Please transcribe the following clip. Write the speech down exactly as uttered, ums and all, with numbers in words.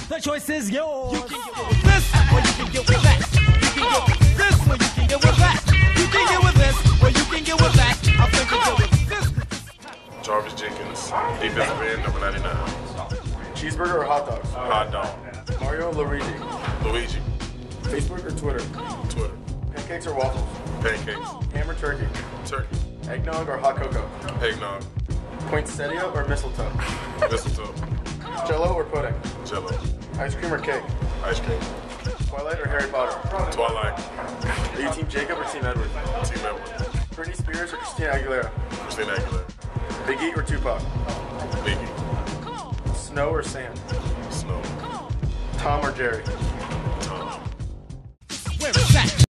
The choice is yours. You can get with this, or you can get with that. You can get with this, or you can get with that. You can get with this, or you can get with that. I think you get with this. Jarvis Jenkins, defensive end, number ninety-nine. Cheeseburger or hot dogs? Hot dog. Mario or Luigi? Luigi. Facebook or Twitter? Twitter. Pancakes or waffles? Pancakes. Ham or turkey? Turkey. Eggnog or hot cocoa? Eggnog. Poinsettia or mistletoe? Mistletoe. Jello or pudding? Jello. Ice cream or cake? Ice cream. Twilight or Harry Potter? Twilight. Are you Team Jacob or Team Edward? Team Edward. Britney Spears or Christina Aguilera? Christina Aguilera. Biggie or Tupac? Biggie. Snow or sand? Snow. Tom or Jerry? Tom. Where is that?